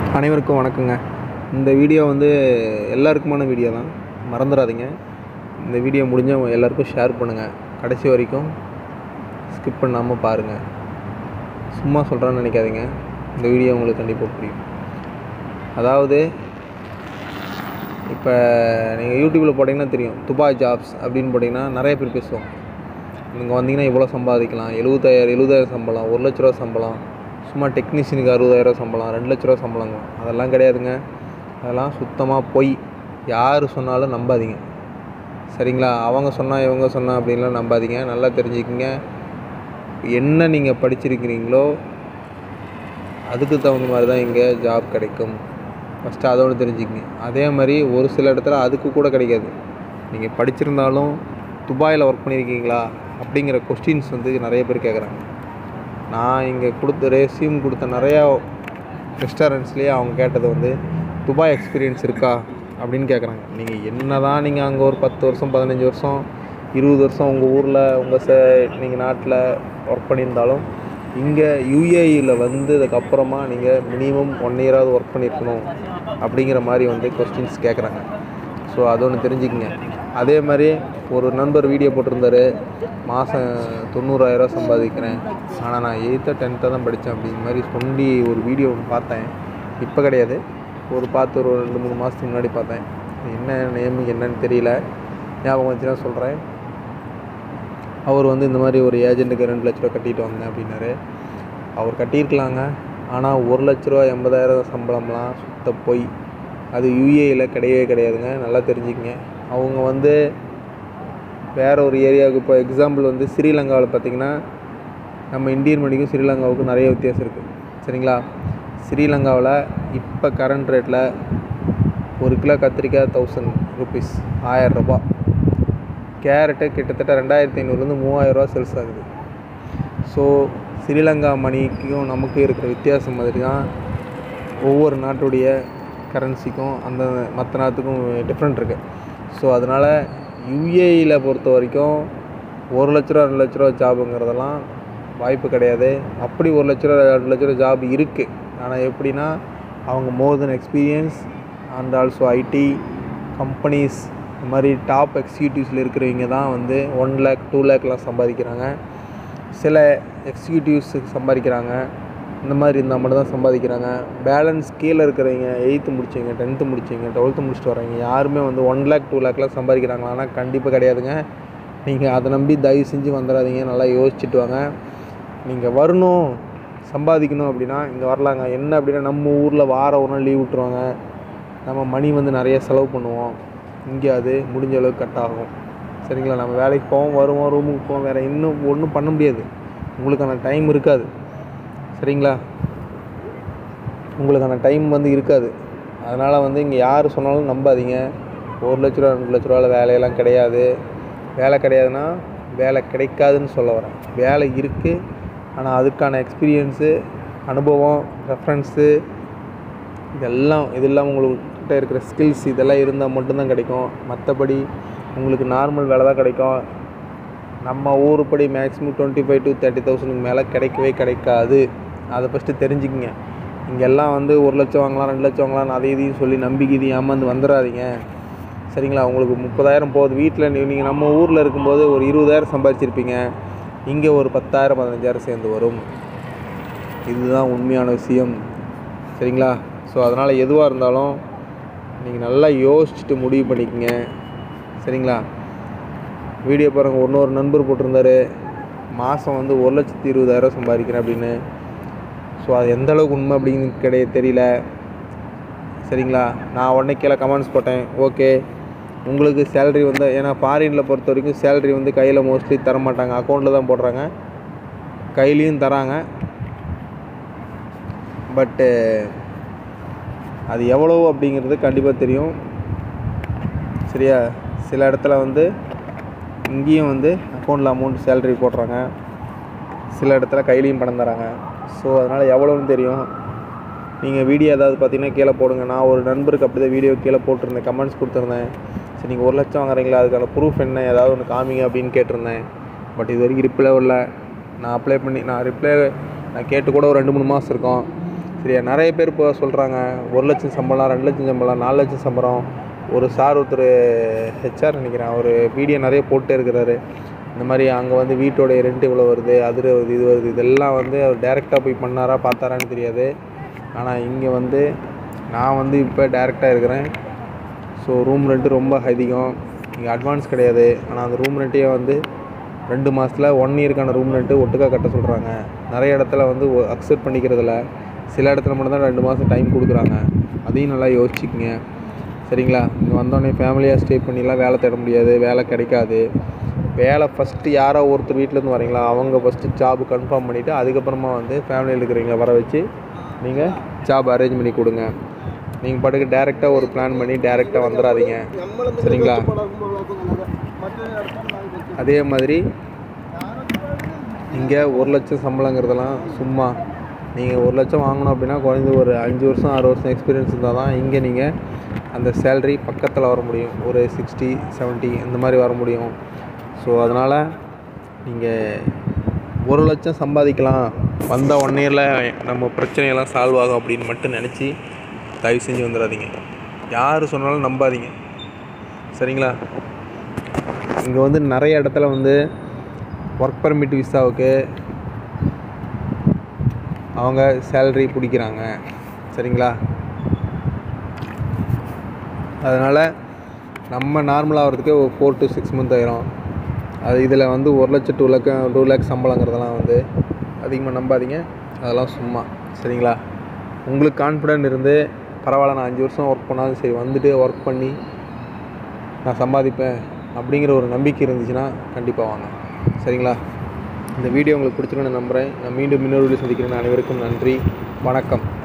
அனைவருக்கும் வணக்கங்க. இந்த வீடியோ எல்லாருக்குமான வீடியோ தான், மறந்துடாதீங்க. இந்த வீடியோ முடிஞ்சால் எல்லாருக்கும் ஷேர் பண்ணுங்கள். கடைசி வரைக்கும் ஸ்கிப் பண்ணாமல் பாருங்கள். சும்மா சொல்கிறேன்னு நினைக்காதீங்க, இந்த வீடியோ உங்களுக்கு கண்டிப்பாக புரியும். அதாவது இப்போ நீங்கள் யூடியூப்பில் போட்டிங்கன்னா தெரியும், துபாய் ஜாப்ஸ் அப்படின்னு போட்டிங்கன்னா நிறைய பேர் பேசுவோம். நீங்கள் வந்தீங்கன்னா இவ்வளோ சம்பாதிக்கலாம், 70,000 சம்பளம், 1 லட்ச ரூபா சம்பளம், சும்மா டெக்னீஷியனுக்கு 60,000 சம்பளம், 2 லட்ச ரூபா சம்பளங்க. அதெல்லாம் கிடையாதுங்க. அதெல்லாம் சுத்தமாக பொய். யார் சொன்னாலும் நம்பாதீங்க, சரிங்களா? அவங்க சொன்னால் இவங்க சொன்னால் அப்படின்லாம் நம்பாதீங்க. நல்லா தெரிஞ்சுக்கிங்க, என்ன நீங்கள் படிச்சிருக்கிறீங்களோ அதுக்கு தகுந்த மாதிரி தான் இங்கே ஜாப் கிடைக்கும். ஃபஸ்ட்டு அதோடு தெரிஞ்சுக்கிங்க. அதே மாதிரி ஒரு சில இடத்துல அதுக்கு கூட கிடைக்காது. நீங்கள் படிச்சிருந்தாலும் துபாயில் ஒர்க் பண்ணியிருக்கீங்களா அப்படிங்கிற கொஸ்டின்ஸ் நிறைய பேர் கேட்குறாங்க. நான் இங்கே ரெஸ்யூம் கொடுத்த நிறையா ரெஸ்டாரண்ட்ஸ்லேயே அவங்க கேட்டது துபாய் எக்ஸ்பீரியன்ஸ் இருக்கா அப்படின்னு கேட்குறாங்க. நீங்கள் என்ன தான் நீங்கள் அங்கே ஒரு 10 வருஷம் 15 வருஷம் 20 வருஷம் உங்கள் ஊரில் நீங்கள் நாட்டில் ஒர்க் பண்ணியிருந்தாலும் இங்கே யுஏஇயில் வந்ததுக்கப்புறமா நீங்கள் மினிமம் 1 இயராவது ஒர்க் பண்ணியிருக்கணும் அப்படிங்கிற மாதிரி கொஸ்டின்ஸ் கேட்குறாங்க. ஸோ அது ஒன்று தெரிஞ்சுக்கிங்க. அதே மாதிரி ஒரு நண்பர் வீடியோ போட்டிருந்தார், மாதம் 90,000 சம்பாதிக்கிறேன், ஆனால் நான் 8th 10th தான் படித்தேன் அப்படிங்கிற மாதிரி சொல்லி ஒரு வீடியோ ஒன்று பார்த்தேன். இப்போ கிடையாது, ஒரு 2-3 மாதத்துக்கு முன்னாடி பார்த்தேன். என்ன நேம் என்னன்னு தெரியல, ஞாபகம் வச்சுன்னா சொல்கிறேன். அவர் இந்த மாதிரி ஒரு ஏஜென்ட்டுக்கு 2 லட்ச ரூபா கட்டிட்டு வந்தேன் அப்படின்னாரு. அவர் கட்டியிருக்கலாங்க, ஆனால் 1 லட்ச ரூபா 80,000 சம்பளம்லாம் சுத்த போய். அது யுஏஇயில் கிடையவே கிடையாதுங்க. நல்லா தெரிஞ்சுக்கங்க. அவங்க வேறு ஒரு ஏரியாவுக்கு, இப்போ எக்ஸாம்பிள் ஸ்ரீலங்காவில் பார்த்திங்கன்னா, நம்ம இந்தியன் மணிக்கும் ஸ்ரீலங்காவுக்கும் நிறைய வித்தியாசம் இருக்குது, சரிங்களா? ஸ்ரீலங்காவில் இப்போ கரண்ட் ரேட்டில் 1 கிலோ கத்திரிக்காய் 1000 ருபீஸ், 1000 ரூபா. கேரட்டு கிட்டத்தட்ட 2,500 3,000 சேல்ஸ் ஆகுது. ஸோ ஸ்ரீலங்கா மணிக்கும் நமக்கு இருக்கிற வித்தியாசம் மாதிரி தான் ஒவ்வொரு நாட்டுடைய கரன்சிக்கும் அந்த மற்ற நாட்டுக்கும் டிஃப்ரெண்ட் இருக்குது. ஸோ அதனால் யுஏஇயில் பொறுத்த வரைக்கும் 1 லட்ச ரூபா 2 லட்ச ரூபா ஜாபுங்கிறதெல்லாம் வாய்ப்பு கிடையாது. அப்படி 1 லட்ச ரூபா 2 லட்ச ரூபா ஜாப் இருக்குது. ஆனால் எப்படின்னா, அவங்க more than experience and also IT companies, இந்த மாதிரி டாப் எக்ஸிக்யூட்டிவ்ஸில் இருக்கிறவங்க தான் 1 lakh 2 lakhலாம் சம்பாதிக்கிறாங்க. சில எக்ஸிக்யூட்டிவ்ஸ் சம்பாதிக்கிறாங்க, இந்த மாதிரி இருந்தால் மட்டும் தான் சம்பாதிக்கிறாங்க. பேலன்ஸ் கீழே இருக்கிறவங்க 8th முடிச்சவங்க 10th முடிச்சவங்க 12th முடிச்சுட்டு வரவங்க யாருமே 1 lakh 2 lakhலாம் சம்பாதிக்கிறாங்களா? ஆனால் கண்டிப்பாக கிடையாதுங்க. நீங்கள் அதை நம்பி தயவு செஞ்சு வந்துடாதீங்க. நல்லா யோசிச்சுட்டு வாங்க. நீங்கள் வரணும் சம்பாதிக்கணும் அப்படின்னா இங்கே வரலாங்க. என்ன அப்படின்னா, நம்ம ஊரில் வாரம் ஒரு நாள் லீவ் விட்டுருவாங்க, நம்ம மணி நிறைய செலவு பண்ணுவோம். இங்கே அது முடிஞ்ச அளவுக்கு கட் ஆகும், சரிங்களா? நம்ம வேலைக்கு போவோம், வருவோம், ரூமுக்கு போவோம், வேறு இன்னும் ஒன்றும் பண்ண முடியாது. உங்களுக்கான டைம் இருக்காது, சரிங்களா? உங்களுக்கான டைம் இருக்காது. அதனால் இங்கே யார் சொன்னாலும் நம்பாதீங்க. 1 லட்ச ரூபா 2 லட்ச ரூபாவில் வேலையெல்லாம் கிடையாது. வேலை கிடையாதுன்னா வேலை கிடைக்காதுன்னு சொல்ல வரேன். வேலை இருக்குது, ஆனால் அதுக்கான எக்ஸ்பீரியன்ஸு, அனுபவம், ரெஃபரன்ஸு இதெல்லாம் உங்கள்கிட்ட இருக்கிற ஸ்கில்ஸ் இதெல்லாம் இருந்தால் மட்டும்தான் கிடைக்கும். மற்றபடி உங்களுக்கு நார்மல் வேலை தான் கிடைக்கும். நம்ம ஊருப்படி மேக்ஸிமம் 25,000 to 30,000 மேலே கிடைக்கவே கிடைக்காது. அதை ஃபஸ்ட்டு தெரிஞ்சுக்கிங்க. இங்கெல்லாம் 1 லட்சம் வாங்கலாம் 2 லட்சம் வாங்கலாம் அதை இதையும் சொல்லி நம்பிக்கை ஏமாந்து வந்துடாதீங்க, சரிங்களா? உங்களுக்கு 30,000 போகுது. வீட்டில் நீங்கள் நம்ம ஊரில் இருக்கும்போது ஒரு 20,000 சம்பாதிச்சிருப்பீங்க, இங்கே ஒரு 10,000 15,000 சேர்ந்து வரும். இதுதான் உண்மையான விஷயம், சரிங்களா? ஸோ அதனால் எதுவாக இருந்தாலும் நீங்கள் நல்லா யோசிச்சுட்டு முடிவு பண்ணிக்கங்க, சரிங்களா? வீடியோ பாருங்கள். இன்னொரு நண்பர் போட்டிருந்தார், மாதம் 1,20,000 சம்பாதிக்கிறேன் அப்படின்னு. ஸோ அது எந்த அளவுக்கு உண்மை அப்படின்னு தெரியல, சரிங்களா? நான் உடனே கீழே கமெண்ட்ஸ் போட்டேன், ஓகே உங்களுக்கு சேலரி ஏன்னா ஃபாரினில் பொறுத்த வரைக்கும் சேலரி கையில் மோஸ்ட்லி தரமாட்டாங்க, அக்கௌண்ட்டில் தான் போடுறாங்க. கையிலையும் தராங்க, பட்டு அது எவ்வளோ அப்படிங்கிறது கண்டிப்பாக தெரியும், சரியா? சில இடத்துல இங்கேயும் அக்கௌண்ட்டில் அமௌண்ட் சேலரி போடுறாங்க, சில இடத்துல கையிலையும் பணம் தராங்க. ஸோ அதனால் எவ்வளோன்னு தெரியும். நீங்கள் வீடியோ ஏதாவது பார்த்தீங்கன்னா கீழே போடுங்க. நான் ஒரு நண்பருக்கு அப்படி தான் வீடியோ கீழே போட்டிருந்தேன், கமெண்ட்ஸ் கொடுத்துருந்தேன். சரி, நீங்கள் 1 லட்சம் வாங்குறீங்களா, அதுக்கான ப்ரூஃப் என்ன, ஏதாவது ஒன்று காமிங்க அப்படின்னு கேட்டிருந்தேன். பட் இது வரைக்கும் ரிப்ளை இல்லை. நான் அப்ளை பண்ணி நான் கேட்டு கூட ஒரு 2-3 மாதம் இருக்கும். சரியா? நிறைய பேர் இப்போ சொல்கிறாங்க 1 லட்சம் சம்பளம், 2 லட்சம் சம்பளம், 4 லட்சம் சம்பளம். ஒரு சார் ஒருத்தர் ஹெச்ஆர் நினைக்கிறேன், அவர் வீடியோ நிறைய போட்டே இருக்கிறாரு. இந்த மாதிரி அங்கே வந்து வீட்டோடைய ரெண்ட் இவ்வளோ வருது, அது வருது, இது வருது, இதெல்லாம் வந்து அவர் டேரெக்டாக போய் பண்ணாரா பார்த்தாரான்னு தெரியாது. ஆனால் இங்கே வந்து நான் வந்து இப்போ டேரெக்டாக இருக்கிறேன். ஸோ ரூம் ரெண்ட்டு ரொம்ப அதிகம், இங்கே அட்வான்ஸ் கிடையாது. ஆனால் அந்த ரூம் ரெண்ட்டையே வந்து 2 மாதத்தில் 1 இயருக்கான ரூம் ரெண்ட்டு ஒட்டுக்கா கட்ட சொல்கிறாங்க. நிறைய இடத்துல வந்து அக்செப்ட் பண்ணிக்கிறதில்ல, சில இடத்துல மட்டும்தான் 2 மாதம் டைம் கொடுக்குறாங்க. அதையும் நல்லா யோசிச்சுக்கங்க, சரிங்களா? இங்கே வந்தோடனே ஃபேமிலியாக ஸ்டே பண்ணிலாம் வேலை தேட முடியாது, வேலை கிடைக்காது. வேலை ஃபஸ்ட்டு யாரோ ஒருத்தர் வீட்டிலேருந்து வரீங்களா அவங்க ஃபஸ்ட்டு ஜாப் கன்ஃபார்ம் பண்ணிவிட்டு அதுக்கப்புறமா வந்து ஃபேமிலியில் இருக்கிறவங்கள வர வச்சு நீங்கள் ஜாப் அரேஞ்ச் பண்ணி கொடுங்க. நீங்கள் பாட்டுக்கு டேரெக்டாக ஒரு பிளான் பண்ணி டேரெக்டாக வந்துடாதீங்க, சரிங்களா? அதே மாதிரி இங்கே 1 லட்சம் சம்பளங்கிறதெல்லாம் சும்மா. நீங்கள் 1 லட்சம் வாங்கணும் அப்படின்னா குறைஞ்ச ஒரு 5 வருஷம் 6 வருஷம் எக்ஸ்பீரியன்ஸ் இருந்தால் தான் இங்கே நீங்கள் அந்த சேல்ரி பக்கத்தில் வர முடியும். ஒரு 60, 70 இந்த மாதிரி வர முடியும். ஸோ அதனால் நீங்கள் 1 லட்சம் சம்பாதிக்கலாம், வந்தால் 1 இயரில் நம்ம பிரச்சனையெல்லாம் சால்வ் ஆகும் அப்படின்னு மட்டும் நினச்சி தயவு செஞ்சு வந்துடாதீங்க. யார் சொன்னாலும் நம்பாதீங்க, சரிங்களா? இங்கே வந்து நிறைய இடத்துல வந்து ஒர்க் பர்மிட் விசாவுக்கு அவங்க சேல்ரி பிடிக்கிறாங்க, சரிங்களா? அதனால் நம்ம நார்மலாக ஆகிறதுக்கே ஒரு 4 to 6 month ஆயிரும். அது இதில் வந்து 1 லட்சம் 2 லேக் சம்பளங்கிறதெல்லாம் வந்து அதிகமாக நம்பாதீங்க, அதெல்லாம் சும்மா, சரிங்களா? உங்களுக்கு கான்ஃபிடென்ட் இருந்து பரவாயில்ல நான் 5 வருஷம் ஒர்க் பண்ணாலும் சரி வந்துட்டு ஒர்க் பண்ணி நான் சம்பாதிப்பேன் அப்படிங்கிற ஒரு நம்பிக்கை இருந்துச்சுன்னா கண்டிப்பாக வாங்க, சரிங்களா? இந்த வீடியோ உங்களுக்கு பிடிச்சிருக்குன்னு நம்புகிறேன். நான் மீண்டும் இன்னொரு வீடியோ சந்திக்கிறேன். அனைவருக்கும் நன்றி, வணக்கம்.